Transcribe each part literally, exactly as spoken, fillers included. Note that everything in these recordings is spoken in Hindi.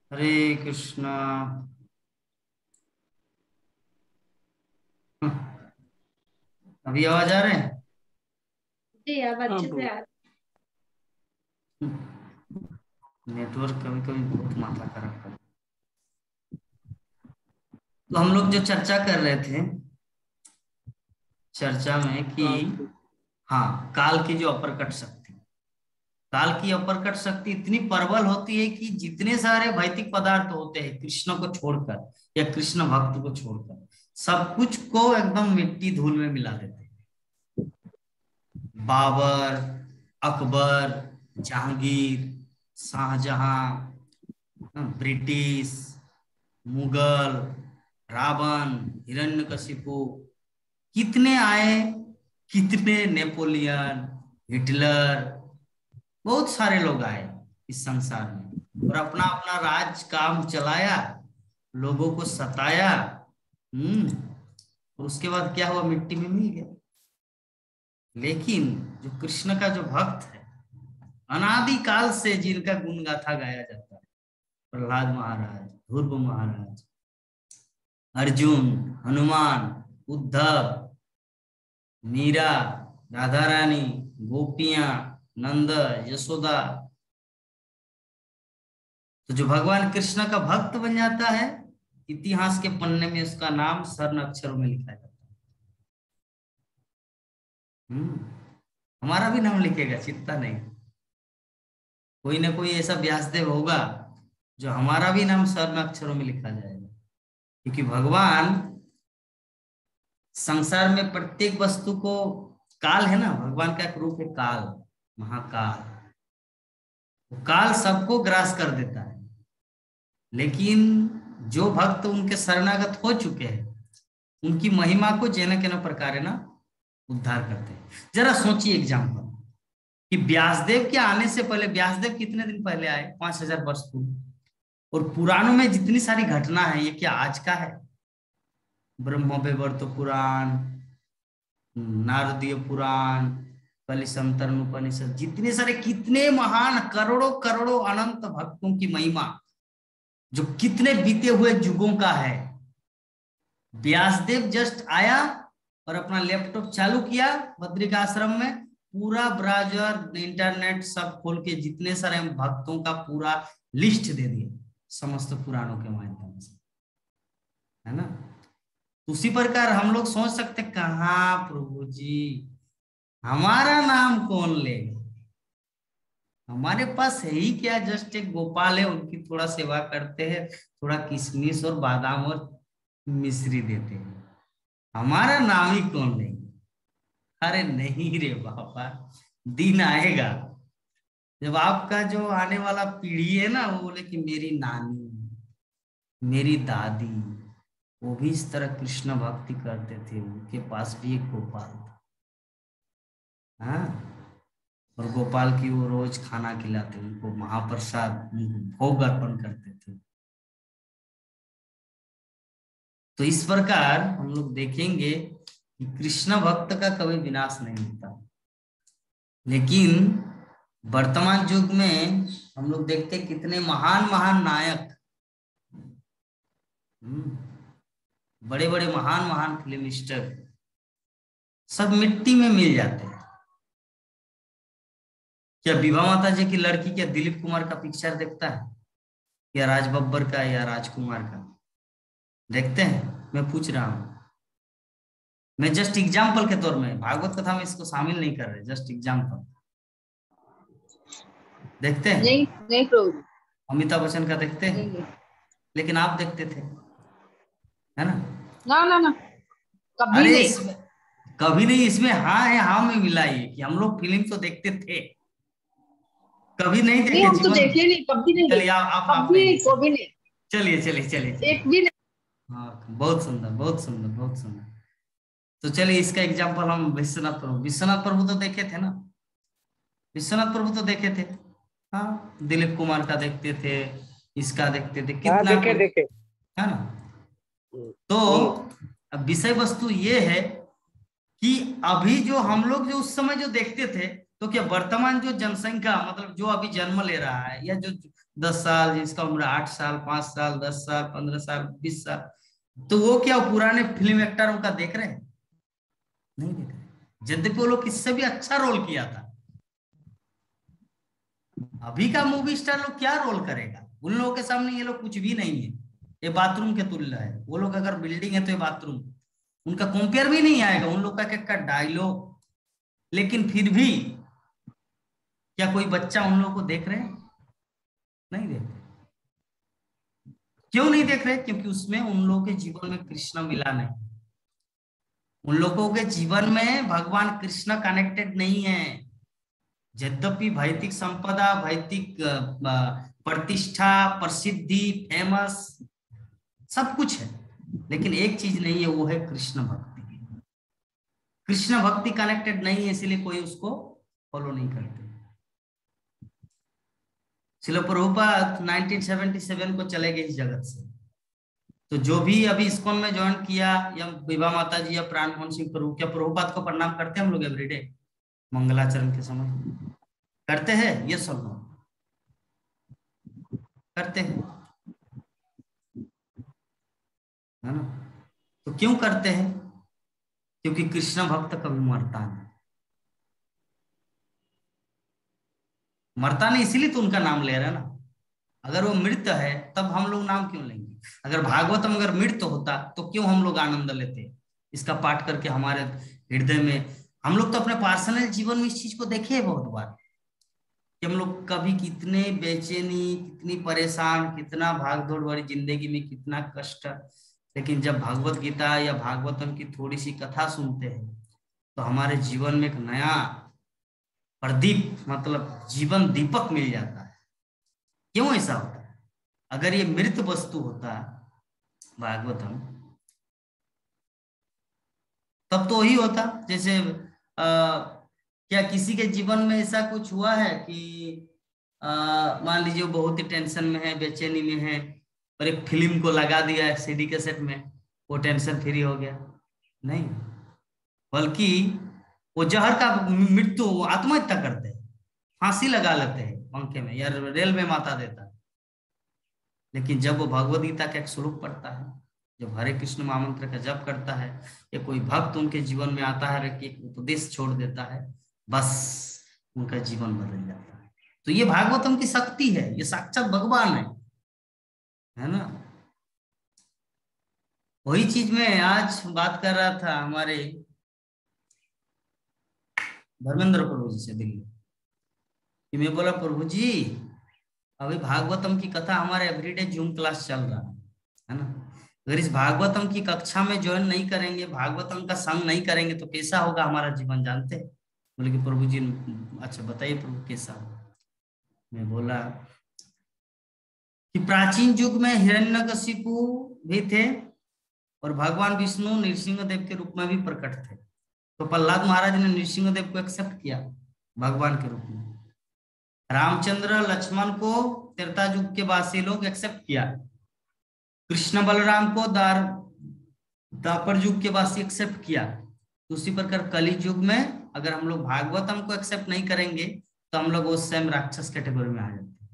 हरे कृष्णा। अभी आवाज आ रहे हैं? जी अब हाँ अच्छे ब्रो। से आ। नेटवर्क कभी कभी बहुत माथा खराब कर। तो हम लोग जो चर्चा कर रहे थे चर्चा में कि काल की। हाँ, काल की जो अपरकट शक्ति, काल की अपरकट शक्ति इतनी प्रबल होती है कि जितने सारे भौतिक पदार्थ होते हैं कृष्ण को छोड़कर या कृष्ण भक्त को छोड़कर सब कुछ को एकदम मिट्टी धूल में मिला देते हैं। बाबर, अकबर, जहांगीर, शाहजहां, ब्रिटिश, मुगल, रावण, हिरण्यकशिपु, कितने आए, कितने नेपोलियन, हिटलर, बहुत सारे लोग आए इस संसार में और अपना अपना राज काम चलाया, लोगों को सताया। हम्म और उसके बाद क्या हुआ? मिट्टी में मिल गया। लेकिन जो कृष्ण का जो भक्त है, अनादि काल से जिनका गुण गाथा गाया जाता है, प्रहलाद महाराज, ध्रुव महाराज, अर्जुन, हनुमान, उद्धव, मीरा, राधा रानी, गोपियां, नंद, यशोदा, तो जो भगवान कृष्ण का भक्त बन जाता है, इतिहास के पन्ने में उसका नाम स्वर्ण अक्षरों में लिखा जाता है। हम्म हमारा भी नाम लिखेगा, चिंता नहीं। कोई ना कोई ऐसा व्यासदेव होगा जो हमारा भी नाम स्वर्ण अक्षरों में लिखा जाएगा, क्योंकि भगवान संसार में प्रत्येक वस्तु को, काल है ना, भगवान का एक रूप है काल, महाकाल। वो काल सबको ग्रास कर देता है, लेकिन जो भक्त उनके शरणागत हो चुके हैं उनकी महिमा को जेन केन प्रकार है ना उद्धार करते हैं। जरा सोचिए एग्जाम्पल कि व्यासदेव के आने से पहले, व्यासदेव कितने दिन पहले आए? पांच हजार वर्ष पूर्व। और पुराणों में जितनी सारी घटना है ये क्या आज का है? ब्रह्म वैवर्त पुराण, नारदीय पुराण, कलिसंतरण उपनिषद, जितने सारे, कितने महान, करोड़ों करोड़ों अनंत भक्तों की महिमा जो कितने बीते हुए युगों का है। व्यासदेव जस्ट आया और अपना लैपटॉप चालू किया बद्रिकाश्रम में, पूरा ब्राउज़र इंटरनेट सब खोल के जितने सारे भक्तों का पूरा लिस्ट दे दिया समस्त पुराणों के माध्यम से, है ना। उसी प्रकार हम लोग सोच सकते कहाँ प्रभु जी हमारा नाम कौन लेगा? हमारे पास है ही क्या? जस्ट एक गोपाल है, उनकी थोड़ा सेवा करते हैं, थोड़ा किशमिश और बादाम और मिश्री देते हैं, हमारा नाम ही कौन लेगा? अरे नहीं रे बाबा, दिन आएगा जब आपका जो आने वाला पीढ़ी है ना, वो बोले कि मेरी नानी, मेरी दादी, वो भी इस तरह कृष्ण भक्ति करते थे, उनके पास भी एक गोपाल था। हाँ, और गोपाल की वो रोज खाना खिलाते, उनको महाप्रसाद, उनको भोग अर्पण करते थे। तो इस प्रकार हम लोग देखेंगे कि कृष्ण भक्त का कभी विनाश नहीं होता। लेकिन वर्तमान युग में हम लोग देखते कितने महान महान नायक, बड़े बड़े महान महान फिल्म स्टार सब मिट्टी में मिल जाते हैं। क्या विभा माता जी की लड़की क्या दिलीप कुमार का पिक्चर देखता है, या राज बब्बर का, या राजकुमार का देखते हैं? मैं पूछ रहा हूं, मैं जस्ट एग्जाम्पल के तौर में, भागवत कथा में इसको शामिल नहीं कर रहे, जस्ट एग्जाम्पल। देखते हैं? नहीं नहीं प्रभु। अमिताभ बच्चन का देखते हैं? नहीं नहीं। लेकिन आप देखते थे, है ना? ना ना ना, कभी अरे नहीं। इसमें कभी नहीं, इसमें हाँ है, हाँ में मिला ये कि हम लोग फिल्म तो देखते थे, कभी नहीं नहीं देखे हम तो जीवन में। देखे नहीं, कभी नहीं चलिए देखे। आप आप, आप कभी नहीं नहीं, देख कभी सकते। नहीं। चलिए चलिए चलिए एक चलिए। भी नहीं। हाँ, बहुत सुंदर बहुत सुंदर बहुत सुंदर। तो चलिए इसका एग्जाम्पल हम विश्वनाथ प्रभु, विश्वनाथ प्रभु तो देखे थे ना, विश्वनाथ प्रभु तो देखे थे। हाँ, दिलीप कुमार का देखते थे, इसका देखते थे, हाँ कितना देखे कुछ, देखे। है ना। हम्म, तो हम्म। अब विषय वस्तु ये है कि अभी जो हम लोग जो उस समय जो देखते थे तो क्या वर्तमान जो जनसंख्या मतलब जो अभी जन्म ले रहा है, या जो दस साल जिसका उम्र आठ साल पांच साल दस साल पंद्रह साल बीस साल, तो वो क्या पुराने फिल्म एक्टरों का देख रहे हैं? नहीं देख रहे। यद्यपि वो लोग किससे भी अच्छा रोल किया था। अभी का मूवी स्टार लोग क्या रोल करेगा? उन लोगों के सामने ये लोग कुछ भी नहीं है, ये बाथरूम के तुल्य है। वो लोग अगर बिल्डिंग है तो ये बाथरूम, उनका कंपेयर भी नहीं आएगा उन लोग का क्या डायलॉग। लेकिन फिर भी क्या कोई बच्चा उन लोगों को देख रहे हैं? नहीं देख रहे। क्यों नहीं देख रहे? क्योंकि उसमें उन लोगों के जीवन में कृष्ण मिला नहीं। उन लोगों के जीवन में भगवान कृष्ण कनेक्टेड नहीं है। यद्यपि भौतिक संपदा, भौतिक प्रतिष्ठा, प्रसिद्धि, फेमस सब कुछ है, लेकिन एक चीज नहीं है, वो है कृष्ण भक्ति। कृष्ण भक्ति कनेक्टेड नहीं है, इसलिए कोई उसको फॉलो नहीं करते। Srila Prabhupada nineteen seventy seven को चले गए इस जगत से। तो जो भी अभी इस्कॉन में ज्वाइन किया, या विभा माता जी या प्राण मोहन सिंह प्रभु, क्या प्रभुपाद को प्रणाम करते हैं हम लोग एवरीडे मंगलाचरण के समय? करते हैं? ये सब लोग करते हैं, है ना? तो क्यों करते हैं? क्योंकि कृष्ण भक्त कभी मरता नहीं। मरता नहीं इसीलिए तो उनका नाम ले रहे हैं ना। अगर वो मृत है तब हम लोग नाम क्यों लेंगे? अगर भागवतम अगर मृत होता तो क्यों हम लोग आनंद लेते इसका पाठ करके? हमारे हृदय में हम लोग तो अपने पर्सनल जीवन में इस चीज को देखे हैं बहुत बार कि हम लोग कभी कितने बेचैनी, कितनी परेशान, कितना भाग दौड़ वाली जिंदगी में कितना कष्ट, लेकिन जब भगवत गीता या भागवतम की थोड़ी सी कथा सुनते हैं तो हमारे जीवन में एक नया प्रदीप मतलब जीवन दीपक मिल जाता है। क्यों ऐसा होता है? अगर ये मृत वस्तु होता भागवतम, तब तो वही होता जैसे आ, क्या किसी के जीवन में ऐसा कुछ हुआ है कि मान लीजिए वो बहुत ही टेंशन में है, बेचैनी में है, और एक फिल्म को लगा दिया है सीडी कैसेट में, वो टेंशन फ्री हो गया? नहीं, बल्कि वो जहर का मृत्यु आत्महत्या करते हैं, फांसी लगा लेते हैं पंखे में या रेल में माता देता है। लेकिन जब वो भगवद गीता का एक श्लोक पढ़ता है, जब हरे कृष्ण महामंत्र का जप करता है, या कोई भक्त उनके जीवन में आता है कि एक उपदेश छोड़ देता है, बस उनका जीवन बदल जाता है। तो ये भागवतम की शक्ति है, ये साक्षात भगवान है, है ना? वही चीज मैं आज बात कर रहा था हमारे धर्मेंद्र प्रभु जी से दिल्ली, कि मैं बोला प्रभु जी अभी भागवतम की कथा हमारे एवरीडे जूम क्लास चल रहा है, है ना? अगर इस भागवतम की कक्षा में ज्वाइन नहीं करेंगे, भागवतम का संग नहीं करेंगे तो कैसा होगा हमारा जीवन? जानते हैं? बोले कि प्रभु जी अच्छा बताइए प्रभु कैसा होगा? मैं बोला कि प्राचीन युग में हिरण्यकशिपु भी थे और भगवान विष्णु नृसिंह देव के रूप में भी प्रकट थे। तो प्रहलाद महाराज ने नृसिंह देव को एक्सेप्ट किया भगवान के रूप में। रामचंद्र लक्ष्मण को त्रेता युग के वासी लोग एक्सेप्ट किया। कृष्ण बलराम को दार दापर युग के वासी एक्सेप्ट किया। उसी प्रकार कली युग में अगर हम लोग भागवतम को एक्सेप्ट नहीं करेंगे तो हम लोग उस सेम राक्षस कैटेगरी में आ जाते हैं।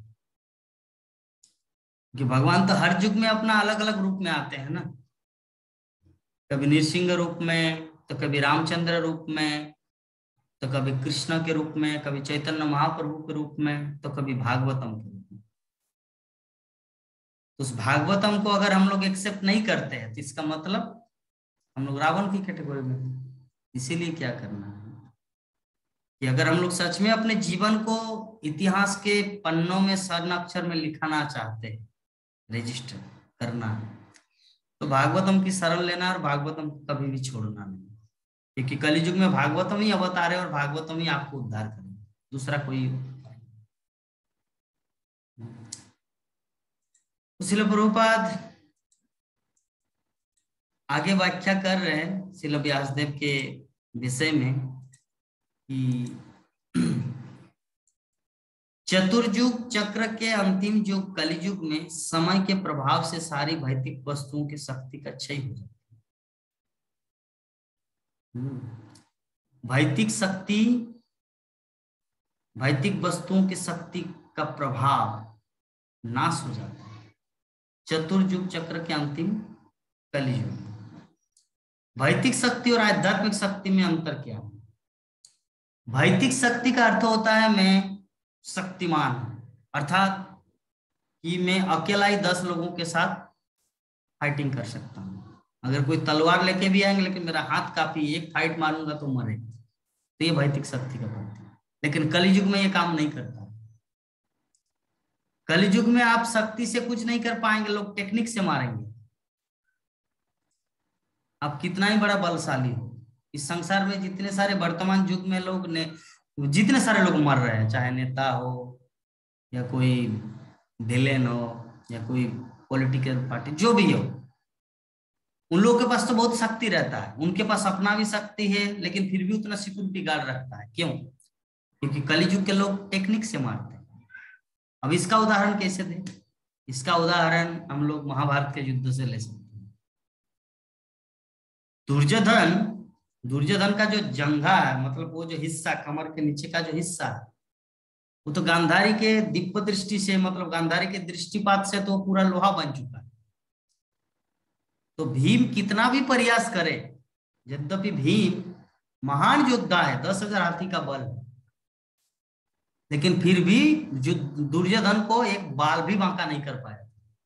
कि भगवान तो हर युग में अपना अलग अलग रूप में आते हैं ना, कभी नृसिंह रूप में, तो कभी रामचंद्र रूप में, तो कभी कृष्ण के रूप में, कभी चैतन्य महाप्रभु के रूप में, तो कभी भागवतम के रूप में। तो उस भागवतम को अगर हम लोग एक्सेप्ट नहीं करते हैं तो इसका मतलब हम लोग रावण की कैटेगरी में। इसीलिए क्या करना है कि अगर हम लोग सच में अपने जीवन को इतिहास के पन्नों में स्वर्ण अक्षर में लिखाना चाहते हैं, रजिस्टर करना है, तो भागवतम की शरण लेना और भागवतम को कभी भी छोड़ना नहीं, क्योंकि कलियुग में भागवतम ही अवतार है और भागवतम ही आपको उद्धार करेगा, दूसरा कोई। श्रील प्रभुपाद आगे व्याख्या कर रहे हैं श्रील व्यासदेव के विषय में कि चतुर्युग चक्र के अंतिम युग कलियुग में समय के प्रभाव से सारी भौतिक वस्तुओं की शक्ति का क्षय हो जाती है। भौतिक शक्ति भौतिक वस्तुओं की शक्ति का प्रभाव नाश हो जाता है। चतुर्युग चक्र के अंतिम कलियुग। भौतिक शक्ति और आध्यात्मिक शक्ति में अंतर क्या है? भौतिक शक्ति का अर्थ होता है मैं शक्तिमान हूं, अर्थात कि मैं अकेला ही दस लोगों के साथ फाइटिंग कर सकता हूं। अगर कोई तलवार लेके भी आएंगे लेकिन मेरा हाथ काफी, एक फाइट मारूंगा तो मरे, तो ये भौतिक शक्ति का प्रतीक है। लेकिन कलियुग में ये काम नहीं करता। कलियुग में आप शक्ति से कुछ नहीं कर पाएंगे, लोग टेक्निक से मारेंगे। आप कितना ही बड़ा बलशाली हो, इस संसार में जितने सारे वर्तमान युग में लोग ने जितने सारे लोग मर रहे हैं, चाहे नेता हो या कोई विलेन हो या कोई पॉलिटिकल पार्टी, जो भी हो, उन लोगों के पास तो बहुत शक्ति रहता है, उनके पास अपना भी शक्ति है, लेकिन फिर भी उतना सिक्योरिटी गार्ड रखता है। क्यों? क्योंकि कलियुग के लोग टेक्निक से मारते हैं। अब इसका उदाहरण कैसे दें? इसका उदाहरण हम लोग महाभारत के युद्ध से ले सकते हैं। दुर्योधन दुर्योधन का जो जंघा है, मतलब वो जो हिस्सा, कमर के नीचे का जो हिस्सा है, वो तो गांधारी के दिव्य दृष्टि से, मतलब गांधारी के दृष्टिपात से तो पूरा लोहा बन चुका है। तो भीम कितना भी प्रयास करे, यद्यपि भीम महान योद्धा है, दस हजार हाथी का बल है, लेकिन फिर भी दुर्योधन को एक बाल भी बांका नहीं कर पाया।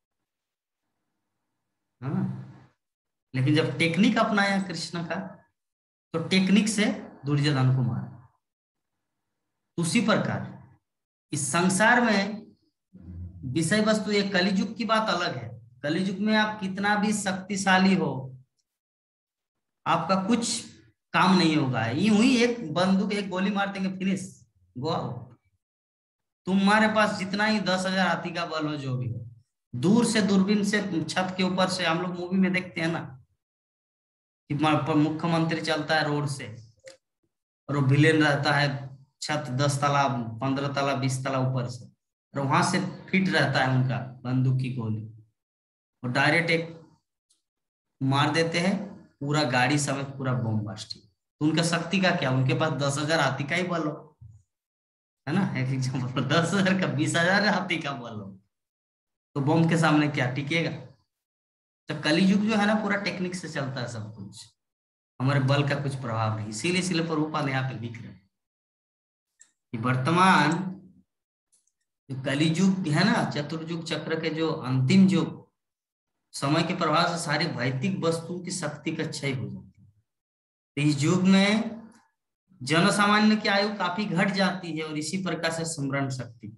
हाँ? लेकिन जब टेक्निक अपनाया कृष्ण का, तो टेक्निक से दुर्योधन को मारा। उसी प्रकार इस संसार में विषय वस्तु, एक कलियुग की बात अलग है। कलियुग में आप कितना भी शक्तिशाली हो, आपका कुछ काम नहीं होगा। यूं ही एक बंदूक, एक गोली मार देंगे, फिनिश, गो आउट। तुम्हारे पास जितना ही दस हजार हाथी का बल हो, जो भी हो, दूर से दूरबीन से, छत के ऊपर से, हम लोग मूवी में देखते हैं ना कि मुख्यमंत्री चलता है रोड से और वो विलेन रहता है छत दस तला, पंद्रह तला, बीस तला ऊपर से, और वहां से फिट रहता है उनका बंदूक की गोली, और डायरेक्ट एक मार देते हैं, पूरा गाड़ी समेत पूरा बम ब्लास्टिंग। तो उनका शक्ति का क्या? उनके पास दस हजार हाथी का ही बल हो, है ना, एक एग्जाम्पल, दस हजार का बीस हजार हाथी का बल हो, तो बम के सामने क्या टिकेगा? तो कलियुग जो है ना, पूरा टेक्निक से चलता है सब कुछ, हमारे बल का कुछ प्रभाव नहीं। इसीलिए इसीलिए प्रभुपाद यहाँ पे लिख रहे हैं कि वर्तमान जो कलियुग है ना, चतुर्युग चक्र के जो अंतिम युग, समय के प्रभाव से सारी भौतिक वस्तुओं की शक्ति का क्षय हो जाती है। तो इस युग में जन सामान्य की आयु काफी घट जाती है, और इसी प्रकार से स्मरण शक्ति,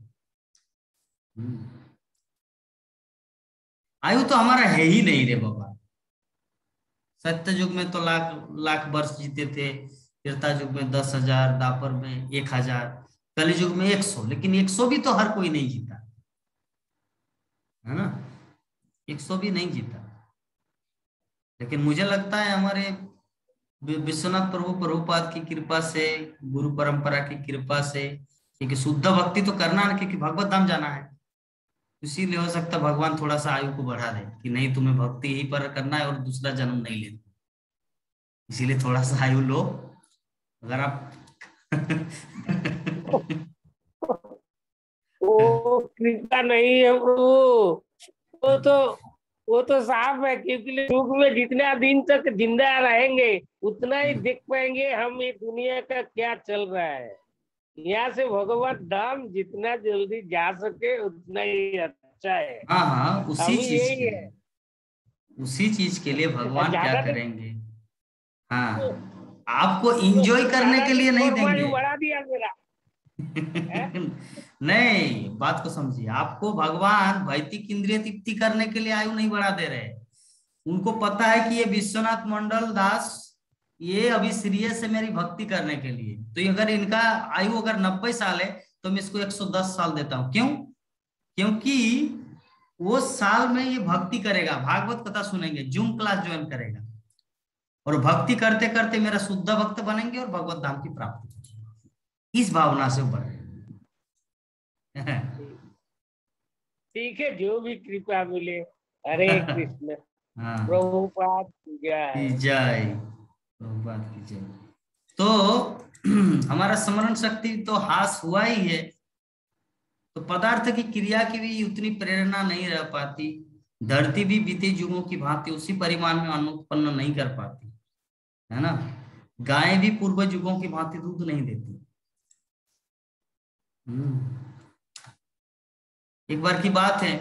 आयु तो हमारा है ही नहीं रे बाबा। सत्य युग में तो लाख लाख वर्ष जीते थे, त्रेता युग में दस हजार, दापर में एक हजार, कलि युग में एक सौ। लेकिन एक सौ भी तो हर कोई नहीं जीता, है ना, एक सौ भी नहीं जीता। लेकिन मुझे लगता है हमारे विश्वनाथ प्रभु प्रभुपाद की कृपा से, गुरु परंपरा की कृपा से, क्योंकि शुद्ध भक्ति तो करना है, क्योंकि भगवत धाम जाना है, इसीलिए हो सकता है भगवान थोड़ा सा आयु को बढ़ा दे कि नहीं, तुम्हें भक्ति यही पर करना है और दूसरा जन्म नहीं लेना, इसीलिए थोड़ा सा आयु लो। अगर आप वो कृपा नहीं है प्रभु, वो तो वो तो साफ है, क्योंकि युग में जितना दिन तक जिंदा रहेंगे उतना ही देख पाएंगे हम ये दुनिया का क्या चल रहा है। यहाँ से भगवत धाम जितना जल्दी जा सके उतना ही अच्छा है। हाँ हाँ, उसी चीज यही के लिए, उसी चीज के लिए भगवान क्या करेंगे। हाँ, आपको इंजॉय करने के लिए नहीं देंगे। बढ़ा दिया मेरा नहीं, बात को समझिए, आपको भगवान भौतिक इंद्रिय तृप्ति करने के लिए आयु नहीं बढ़ा दे रहे। उनको पता है कि ये विश्वनाथ मंडल दास, ये अभी सीरियस है मेरी भक्ति करने के लिए, तो अगर इनका आयु अगर नब्बे साल है तो मैं इसको एक सौ दस साल देता हूं। क्यों? क्योंकि वो साल में ये भक्ति करेगा, भागवत कथा सुनेंगे, जूम क्लास ज्वाइन करेगा, और भक्ति करते करते मेरा शुद्ध भक्त बनेंगे और भगवत धाम की प्राप्ति करेंगे। इस भावना से बढ़े। ठीक है, जो भी कृपा मिले। हरे कृष्ण। हाँ, प्रभुपाद की जय। जय प्रभुपाद की जय। तो हमारे हमारा स्मरण शक्ति तो हास हुआ ही है, तो पदार्थ की क्रिया की भी उतनी प्रेरणा नहीं रह पाती। धरती भी बीते युगों की भांति उसी परिमाण में अन्न उत्पन्न नहीं कर पाती, है ना। गायें भी पूर्व युगों की भांति दूध नहीं देती। एक बार की बात है,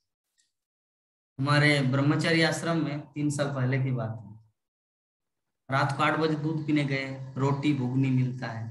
हमारे ब्रह्मचारी आश्रम में तीन साल पहले की बात है, रात को आठ बजे दूध पीने गए, रोटी घुगनी मिलता है,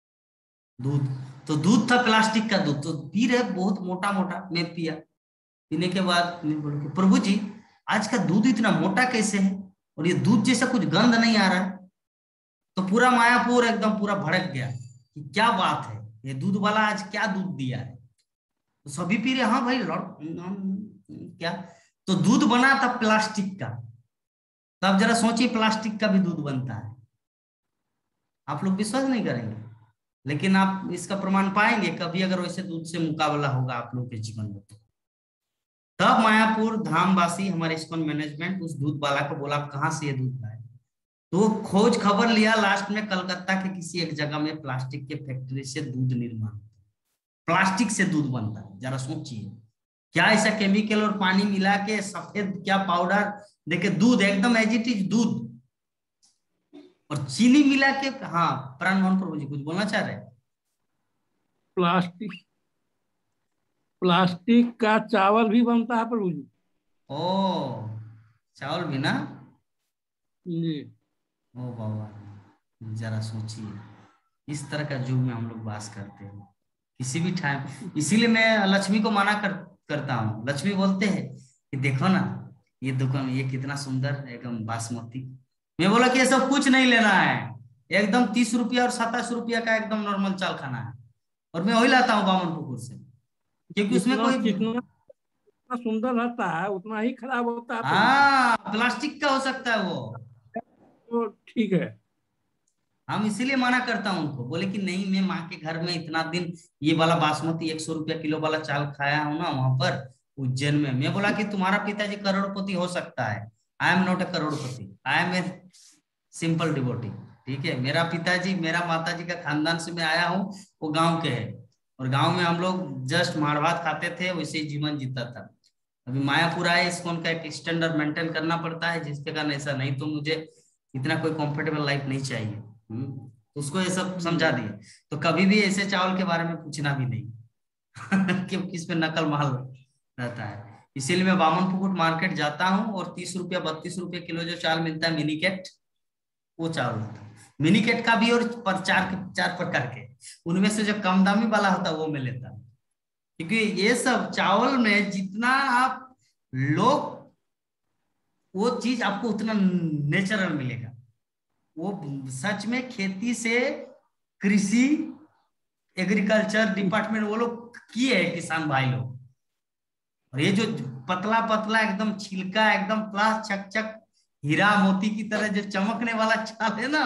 दूध तो दूध था प्लास्टिक का दूध, तो पी रहे बहुत मोटा मोटा, मैं पिया। पीने के बाद मैं बोला प्रभु जी आज का दूध इतना मोटा कैसे है, और ये दूध जैसा कुछ गंध नहीं आ रहा है। तो पूरा मायापुर एकदम पूरा भड़क गया कि क्या बात है, ये दूध वाला आज क्या दूध दिया है। तो सभी पी रहे, हाँ भाई क्या, तो दूध बना था प्लास्टिक का। तो आप जरा सोचिए प्लास्टिक का भी दूध बनता है, आप लोग विश्वास नहीं करेंगे, लेकिन आप इसका प्रमाण पाएंगे कभी अगर वैसे दूध से मुकाबला होगा आप लोग के जीवन में। तब मायापुर धामवासी हमारे इस्कॉन मैनेजमेंट उस दूध वाला को बोला कहां से ये दूध लाए, तो खोज खबर लिया, लास्ट में कलकत्ता के किसी एक जगह में प्लास्टिक के फैक्ट्री से दूध निर्माण, प्लास्टिक से दूध बनता है। जरा सोचिए क्या ऐसा केमिकल और पानी मिला के सफेद क्या पाउडर देके दूध एकदम एज इट इज दूध, और चीनी मिला के। हाँ प्राण मोहन प्रभु जी कुछ बोलना चाह रहे हैं? प्लास्टिक प्लास्टिक का चावल भी बनता है प्रभु जी। ओ चावल भी ना जी। ओ बाबा, जरा सोचिए इस तरह का युग में हम लोग वास करते हैं किसी भी टाइम। इसीलिए मैं लक्ष्मी को मना कर, करता हूँ। लक्ष्मी बोलते हैं कि देखो ना ये दुकान, ये कितना सुंदर एकदम बासमती। मैं बोला कि ये सब कुछ नहीं लेना है, एकदम तीस रुपया और सताईस रुपया का एकदम नॉर्मल चाल खाना है, और मैं वही लाता हूँ बामन पुकुर से, क्योंकि उसमें कोई जितना सुंदर रहता है उतना ही खराब होता है। हाँ प्लास्टिक का हो सकता है वो, तो ठीक है। हम इसीलिए मना करता हूँ उनको। बोले कि नहीं मैं माँ के घर में इतना दिन ये वाला बासमती एक सौ रुपया किलो वाला चाल खाया हूँ ना वहां पर उज्जैन में। मैं बोला कि तुम्हारा पिताजी करोड़पति हो सकता है, आई एम नॉट ए करोड़पति, I am a simple devotee. ठीक है, मेरा पिताजी मेरा माताजी का खानदान से मैं आया हूँ, वो गाँव के है, और गाँव में हम लोग जस्ट माड़ भात खाते थे, वैसे ही जीवन जीता था। अभी मायापुर आए, इसको उनका एक स्टैंडर्ड मेंटेन करना पड़ता है, जिसके कारण ऐसा, नहीं तो मुझे इतना कोई कंफर्टेबल लाइफ नहीं चाहिए। हम्म उसको ये सब समझा दिए। तो कभी भी ऐसे चावल के बारे में पूछना भी नहीं क्योंकि इसमें नकल माल रहता है। इसीलिए मैं बामन पुकुट मार्केट जाता हूँ और तीस रुपया बत्तीस रुपये किलो जो चावल मिलता है मिनीकेट, वो चावल होता है। मिनीकेट का भी और पर चार चार प्रकार के, उनमें से जो कम दामी वाला होता है वो मैं लेता हूँ, क्योंकि ये सब चावल में जितना आप लोग वो चीज आपको उतना नेचुरल मिलेगा। वो सच में खेती से कृषि एग्रीकल्चर डिपार्टमेंट वो लोग किए है किसान भाई लोग। और ये जो पतला पतला एकदम छिलका एकदम प्लास चक चक हीरा मोती की तरह जो चमकने वाला चाल है ना,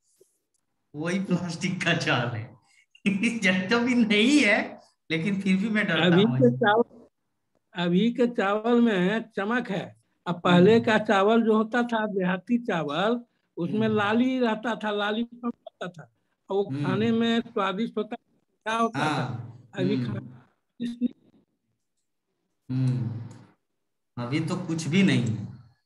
वही प्लास्टिक का चाल है जट भी नहीं है, लेकिन फिर भी मैं डरता अभी हूँ। के चावल अभी के चावल में चमक है। अब पहले का चावल जो होता था देहाती चावल, उसमें लाली रहता था, लाली रहता था, और वो खाने में स्वादिष्ट होता क्या होता हाँ, था। अभी खाने हम्म अभी तो कुछ भी नहीं है।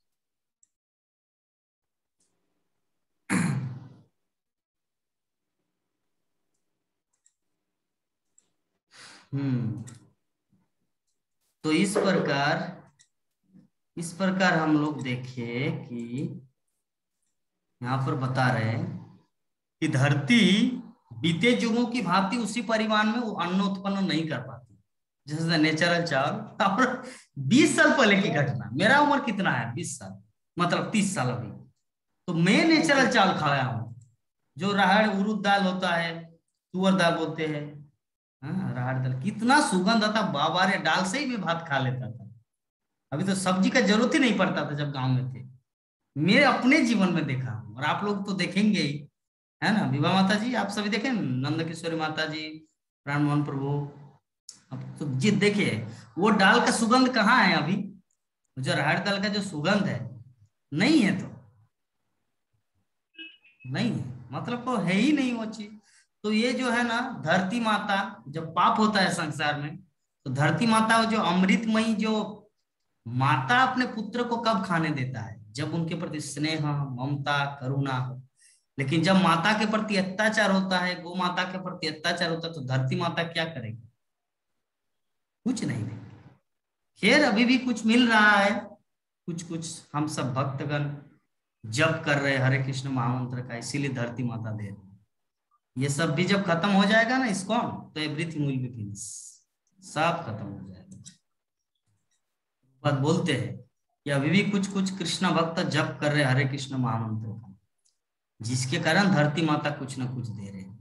हम्म तो इस प्रकार इस प्रकार हम लोग देखे कि यहाँ पर बता रहे हैं कि धरती बीते युगों की भांति उसी परिमाण में वो अन्न उत्पन्न नहीं कर पाती, जैसे नेचुरल चावल। और बीस साल पहले की घटना, मेरा उम्र कितना है बीस साल, मतलब तीस साल अभी, तो मैं नेचुरल चावल खाया हूँ, जो राहड़ उड़द दाल होता है, तुअर दाल बोलते हैं, हाँ राहड़ दाल, कितना सुगंध आता बाबा रे, दाल से ही मैं भात खा लेता था। अभी तो सब्जी का जरूरत ही नहीं पड़ता था जब गांव में थे। मैं अपने जीवन में देखा हूँ, और आप लोग तो देखेंगे ही, है ना। विभा माता जी आप सभी देखें, नंद किशोरी माता जी, प्राण मोहन प्रभु, अब तो जी देखिए वो दाल का सुगंध कहाँ है अभी, जो राहड़ दाल का जो सुगंध है नहीं है, तो नहीं है, मतलब तो है ही नहीं वो चीज। तो ये जो है ना धरती माता, जब पाप होता है संसार में तो धरती माता जो अमृतमयी जो माता अपने पुत्र को कब खाने देता है? जब उनके प्रति स्नेह, ममता, करुणा हो। लेकिन जब माता के प्रति अत्याचार होता है, गौ माता के प्रति अत्याचार होता है, तो धरती माता क्या करेगी? कुछ नहीं देगी। खैर अभी भी कुछ मिल रहा है, कुछ कुछ हम सब भक्तगण जप कर रहे हरे कृष्ण महामंत्र का, इसीलिए धरती माता दे रही। ये सब भी जब खत्म हो जाएगा ना इस्कॉन, तो एवरीथिंग विल बी फिनिश, सब खत्म हो जाएगा। बात बोलते हैं कि अभी भी कुछ कुछ कृष्ण भक्त जप कर रहे हरे कृष्ण महामंत्र का, जिसके कारण धरती माता कुछ ना कुछ दे रहे हैं।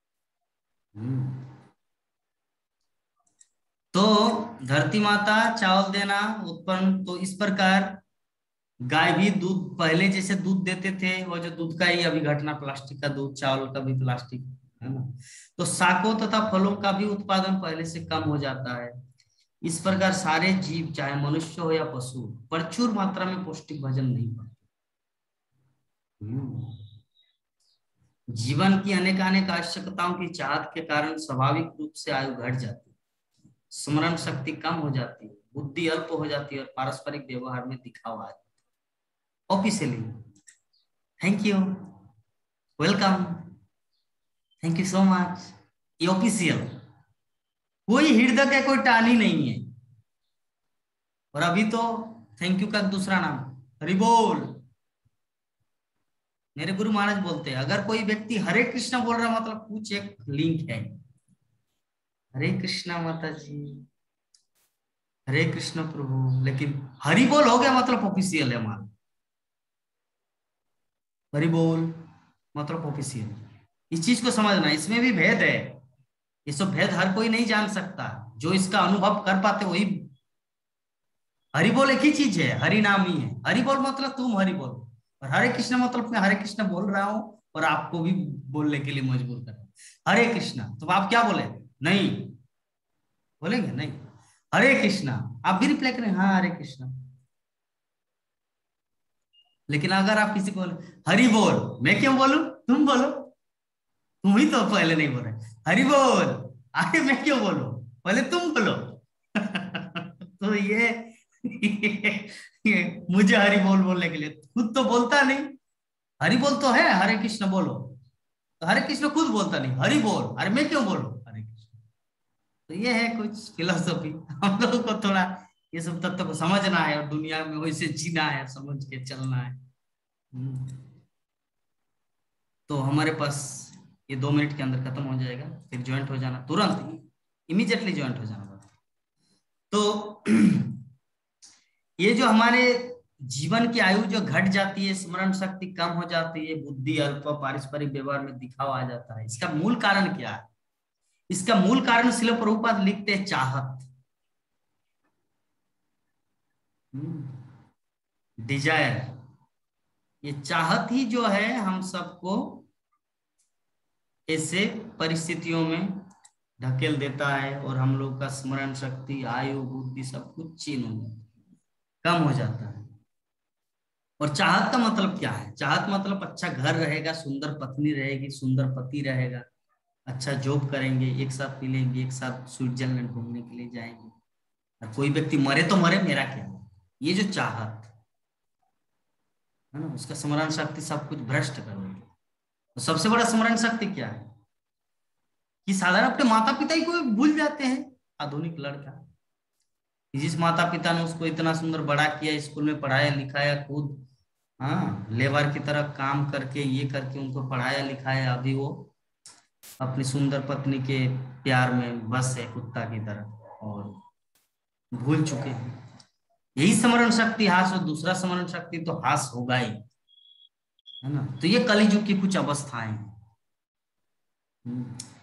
तो धरती माता चावल देना उत्पन्न, तो इस प्रकार गाय भी दूध पहले जैसे दूध देते थे, वो जो दूध का ही अभी घटना, प्लास्टिक का दूध, चावल का भी प्लास्टिक, है ना। तो शाकों तथा फलों का भी उत्पादन पहले से कम हो जाता है। इस प्रकार सारे जीव, चाहे मनुष्य हो या पशु, प्रचुर मात्रा में पौष्टिक भोजन नहीं पाते। जीवन की अनेक अनेक आवश्यकताओं की चाहत के कारण स्वाभाविक रूप से आयु घट जाती है, स्मरण शक्ति कम हो जाती है, बुद्धि अल्प हो जाती है और पारस्परिक व्यवहार में दिखावा आ जाता है। Officially thank you, welcome, thank you so much, ये ऑफिशियल, कोई हृदय का कोई टानी नहीं है। और अभी तो थैंक यू का दूसरा नाम हरि बोल। मेरे गुरु महाराज बोलते हैं अगर कोई व्यक्ति हरे कृष्णा बोल रहा मतलब कुछ एक लिंक है। हरे कृष्णा माता जी, हरे कृष्ण प्रभु, लेकिन हरि बोल हो गया मतलब ऑफिशियल है हमारा। हरि बोल मतलब ऑफिशियल, इस चीज को समझना, इसमें भी भेद है। ये सब भेद हर कोई नहीं जान सकता, जो इसका अनुभव कर पाते वही। हरि बोल एक ही चीज है, हरि नाम ही है। हरि बोल मतलब तुम हरि बोल, और हरे कृष्ण मतलब मैं हरे कृष्ण बोल रहा हूं और आपको भी बोलने के लिए मजबूर कर रहा हूं हरे कृष्णा। तो आप क्या बोले? नहीं बोलेंगे, नहीं हरे कृष्णा, आप भी रिप्लाई करें हाँ हरे कृष्णा। लेकिन अगर आप किसी को बोले हरि बोल, मैं क्यों बोलूं? तुम बोलो, तुम ही तो पहले नहीं बोल रहे हरि बोल, अरे मैं क्यों बोलूं, पहले तुम बोलो। तो ये, ये, ये मुझे हरि बोल बोलने के लिए, खुद तो बोलता नहीं। हरि बोल तो है हरे कृष्ण बोलो, तो हरे कृष्ण खुद बोलता नहीं, हरि बोल, अरे मैं क्यों बोलूं हरे कृष्ण। तो ये है कुछ फिलोसॉफी, हम लोगों को थोड़ा ये सब तत्व को समझना है और दुनिया में वैसे जीना है, समझ के चलना है। तो हमारे पास ये दो मिनट के अंदर खत्म हो जाएगा, फिर ज्वाइंट हो जाना, तुरंत इमीडिएटली ज्वाइंट हो जाना। तो ये जो हमारे जीवन की आयु जो घट जाती है, स्मरण शक्ति कम हो जाती है, बुद्धि अल्प, पारस्परिक व्यवहार में दिखावा आ जाता है, इसका मूल कारण क्या है? इसका मूल कारण श्रील प्रभुपाद लिखते हैं चाहत, डिजायर। ये चाहत ही जो है हम सबको ऐसे परिस्थितियों में ढकेल देता है और हम लोग का स्मरण शक्ति, आयु, बुद्धि सब कुछ छीन हो जाता है, कम हो जाता है। और चाहत का मतलब क्या है? चाहत मतलब अच्छा घर रहेगा, सुंदर पत्नी रहेगी, सुंदर पति रहेगा, अच्छा जॉब करेंगे, एक साथ मिलेंगे, एक साथ स्विट्जरलैंड घूमने के लिए जाएंगे, और कोई व्यक्ति मरे तो मरे, मेरा क्या। ये जो चाहत है ना, उसका स्मरण शक्ति सब कुछ भ्रष्ट कर देगी। तो सबसे बड़ा स्मरण शक्ति क्या है कि साधारण अपने माता पिता ही को भूल जाते हैं। आधुनिक लड़का, जिस माता पिता ने उसको इतना सुंदर बड़ा किया, स्कूल में पढ़ाया लिखाया, खुद हाँ लेबर की तरह काम करके ये करके उनको पढ़ाया लिखाया, अभी वो अपनी सुंदर पत्नी के प्यार में बस है कुत्ता की तरह और भूल चुके हैं। यही स्मरण शक्ति हास, और दूसरा स्मरण शक्ति तो हास होगा ही, है ना। तो ये कलिजुग की कुछ अवस्थाएं हैं।